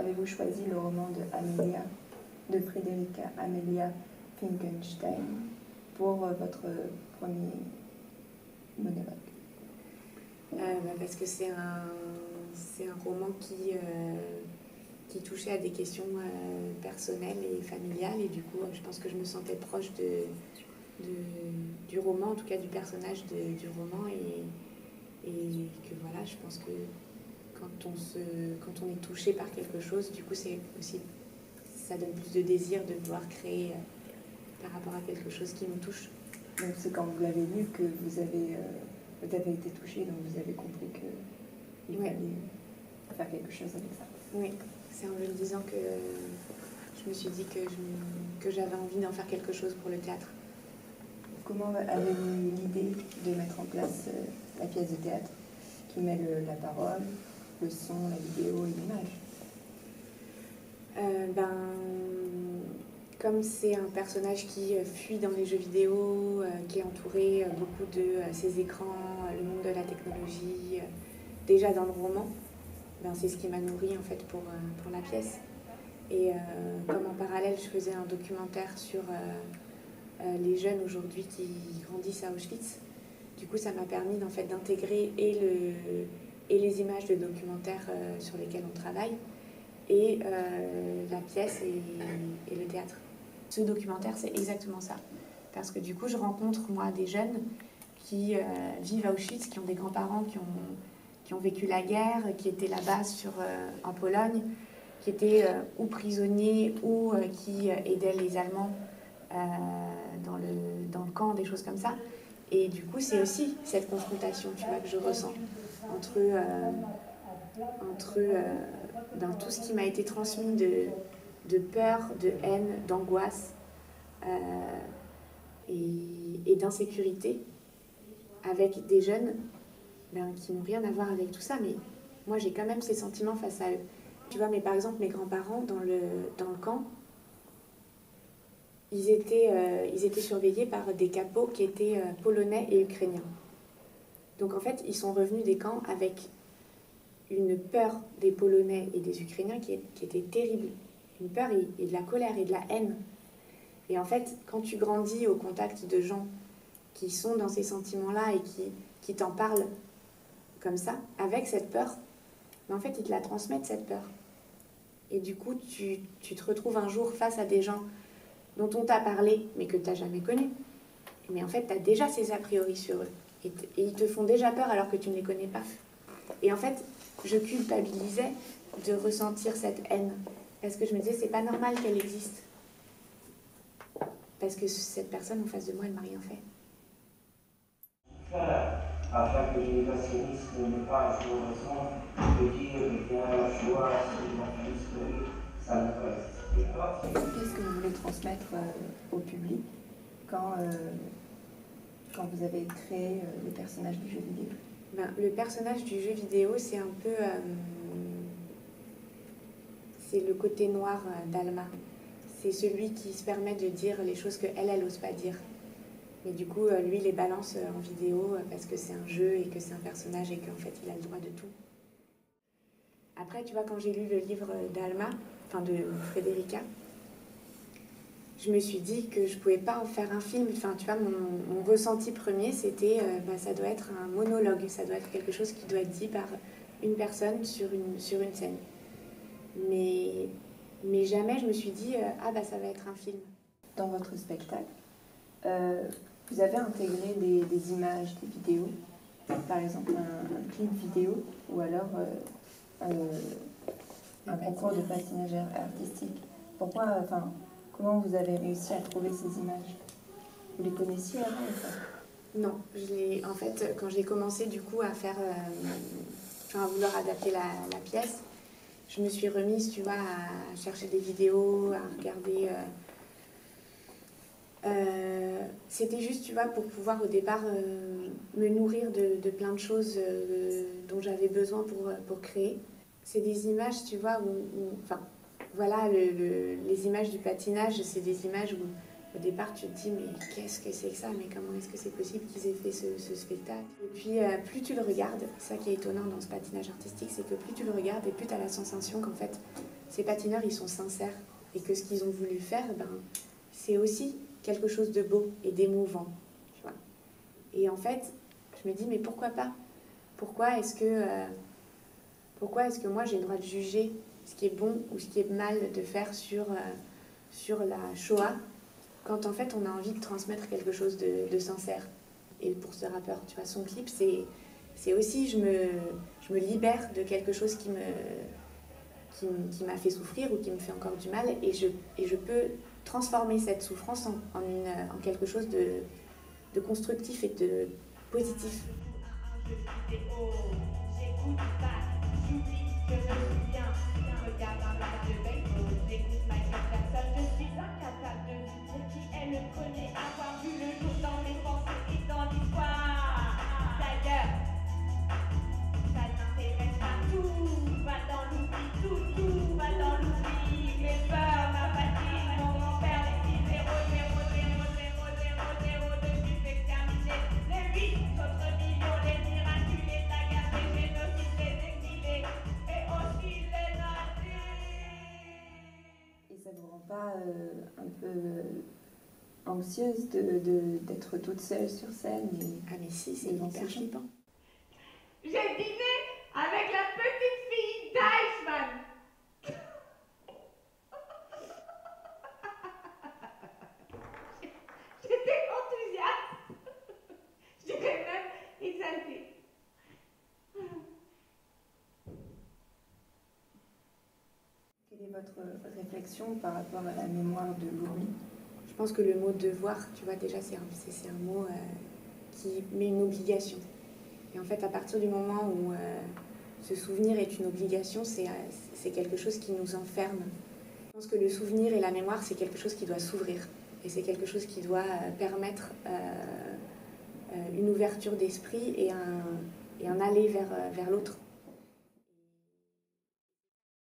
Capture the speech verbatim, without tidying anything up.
avez-vous choisi le roman de Amelia, de Frederica Amelia Finkelstein pour euh, votre premier monologue? euh, bah Parce que c'est un, c'est un roman qui, euh, qui touchait à des questions euh, personnelles et familiales, et du coup je pense que je me sentais proche de, de, du roman, en tout cas du personnage de, du roman, et, et que voilà, je pense que quand on, se, quand on est touché par quelque chose, du coup c'est aussi, ça donne plus de désir de vouloir créer euh, par rapport à quelque chose qui nous touche. Donc c'est quand vous l'avez lu que vous avez, euh, vous avez été touché, donc vous avez compris qu'il ouais. fallait faire quelque chose avec ça. Oui, c'est en me disant que je me suis dit que, je, que j'avais envie d'en faire quelque chose pour le théâtre. Comment avez-vous eu l'idée de mettre en place euh, la pièce de théâtre qui mêle la parole, le son, la vidéo et l'image? euh, ben, Comme c'est un personnage qui fuit dans les jeux vidéo, euh, qui est entouré euh, beaucoup de euh, ses écrans, euh, le monde de la technologie, euh, déjà dans le roman, ben, c'est ce qui m'a nourrie en fait pour, euh, pour la pièce. Et euh, comme en parallèle, je faisais un documentaire sur euh, euh, les jeunes aujourd'hui qui grandissent à Auschwitz, du coup ça m'a permis en fait, d'intégrer et, le, et les images de documentaires euh, sur lesquels on travaille, et euh, la pièce et, et le théâtre. Ce documentaire, c'est exactement ça. Parce que du coup, je rencontre, moi, des jeunes qui euh, vivent à Auschwitz, qui ont des grands-parents qui ont, qui ont vécu la guerre, qui étaient là-bas sur, euh, en Pologne, qui étaient euh, ou prisonniers ou euh, qui euh, aidaient les Allemands euh, dans, le, dans le camp, des choses comme ça. Et du coup, c'est aussi cette confrontation, tu vois, que je ressens entre, euh, entre euh, ben, tout ce qui m'a été transmis de, de peur, de haine, d'angoisse euh, et, et d'insécurité, avec des jeunes ben, qui n'ont rien à voir avec tout ça, mais moi j'ai quand même ces sentiments face à eux. Tu vois, mais par exemple, mes grands-parents dans le, dans le camp, ils étaient, euh, ils étaient surveillés par des capots qui étaient euh, polonais et ukrainiens. Donc en fait, ils sont revenus des camps avec une peur des Polonais et des Ukrainiens qui, est, qui était terrible. Une peur et, et de la colère et de la haine. Et en fait, quand tu grandis au contact de gens qui sont dans ces sentiments-là et qui, qui t'en parlent comme ça, avec cette peur, mais en fait, ils te la transmettent, cette peur. Et du coup, tu, tu te retrouves un jour face à des gens dont on t'a parlé, mais que tu n'as jamais connus. Mais en fait, tu as déjà ces a priori sur eux. Et, et ils te font déjà peur alors que tu ne les connais pas. Et en fait, je culpabilisais de ressentir cette haine. Parce que je me disais, c'est pas normal qu'elle existe. Parce que cette personne en face de moi, elle m'a rien fait. Afin que l'universalisme n'ait pas un jour raison de dire, eh bien, la joie, c'est mon fils, ça ne peut exister pas. Qu'est-ce que vous voulez transmettre euh, au public quand, euh, quand vous avez créé euh, le personnage du jeu vidéo? Ben, le personnage du jeu vidéo, c'est un peu... Euh, c'est le côté noir d'Alma. C'est celui qui se permet de dire les choses qu'elle, elle n'ose pas dire. Mais du coup, lui, il les balance en vidéo parce que c'est un jeu et que c'est un personnage et qu'en fait, il a le droit de tout. Après, tu vois, quand j'ai lu le livre d'Alma, enfin de Frederica, je me suis dit que je ne pouvais pas en faire un film. Enfin, tu vois, mon, mon ressenti premier, c'était euh, bah, ça doit être un monologue, ça doit être quelque chose qui doit être dit par une personne sur une, sur une scène. Mais, mais jamais je me suis dit, euh, ah bah ça va être un film. Dans votre spectacle, euh, vous avez intégré des, des images, des vidéos, par exemple un, un clip vidéo ou alors euh, euh, un concours de patinage artistique. Pourquoi, enfin, comment vous avez réussi à trouver ces images? Vous les connaissiez avant ou pas? Non, je l'ai, en fait, quand j'ai commencé du coup à faire, euh, enfin, à vouloir adapter la, la pièce, je me suis remise, tu vois, à chercher des vidéos, à regarder. Euh, euh, c'était juste, tu vois, pour pouvoir au départ euh, me nourrir de, de plein de choses euh, dont j'avais besoin pour, pour créer. C'est des images, tu vois, où, où enfin, voilà, le, le, les images du patinage, c'est des images où au départ, tu te dis, mais qu'est-ce que c'est que ça? Mais comment est-ce que c'est possible qu'ils aient fait ce, ce spectacle? Et puis, euh, plus tu le regardes, c'est ça qui est étonnant dans ce patinage artistique, c'est que plus tu le regardes et plus tu as la sensation qu'en fait, ces patineurs, ils sont sincères et que ce qu'ils ont voulu faire, ben, c'est aussi quelque chose de beau et d'émouvant. Tu vois. Et en fait, je me dis, mais pourquoi pas? Pourquoi est-ce que, euh, pourquoi est-ce que moi j'ai le droit de juger ce qui est bon ou ce qui est mal de faire sur, euh, sur la Shoah, quand en fait on a envie de transmettre quelque chose de, de sincère? Et pour ce rappeur, tu vois, son clip, c'est, c'est aussi, je me, je me libère de quelque chose qui me, qui, qui m'a fait souffrir ou qui me fait encore du mal, et je, et je peux transformer cette souffrance en, en, une, en quelque chose de, de constructif et de positif. J'écoute pas, j'oublie, je me souviens, regarde un match de baseball, j'écoute Michael Jackson, je suis incapable de vous dire qui est le premier à avoir vu le jour dans mes pensées et dans l'histoire. D'ailleurs, ça n'intéresse pas, tout va dans l'oubli, tout, tout va dans l'oubli, mes peurs, ma fatigue, mon grand-père, les six zéro zéro zéro zéro zéro zéro deux buts exterminés, les huit autres millions, les miracles, les tagards, les génocides, les exilés, et aussi les nazis. Et ça ne vous rend pas euh, un peu anxieuse de, de, d'être toute seule sur scène et... Ah mais si, c'est hyper flippant. J'ai dîné avec la petite fille d'Eichmann. J'étais enthousiaste. J'étais même exaltée. Quelle est votre réflexion par rapport à la mémoire de l'oubli? Je pense que le mot devoir, tu vois, déjà, c'est un, c'est, c'est un mot euh, qui met une obligation. Et en fait, à partir du moment où euh, ce souvenir est une obligation, c'est, euh, c'est quelque chose qui nous enferme. Je pense que le souvenir et la mémoire, c'est quelque chose qui doit s'ouvrir. Et c'est quelque chose qui doit euh, permettre euh, euh, une ouverture d'esprit et un, et un aller vers, euh, vers l'autre.